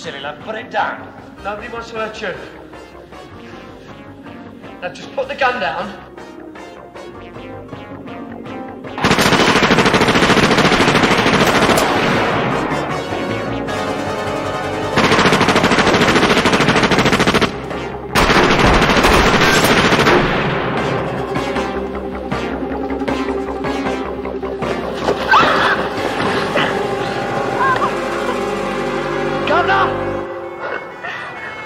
silly lad. Put it down. Nobody wants to hurt you. Now just put the gun down.